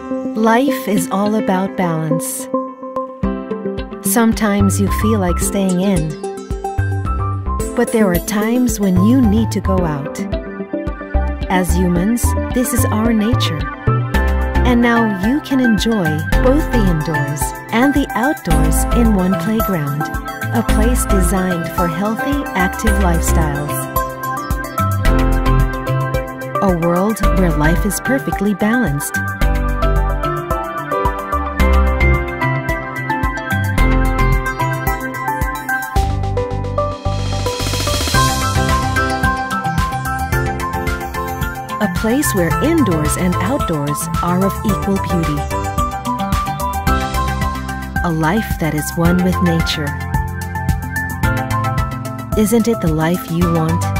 Life is all about balance. Sometimes you feel like staying in, but there are times when you need to go out. As humans, this is our nature. And now you can enjoy both the indoors and the outdoors in one playground, a place designed for healthy, active lifestyles. A world where life is perfectly balanced. A place where indoors and outdoors are of equal beauty. A life that is one with nature. Isn't it the life you want?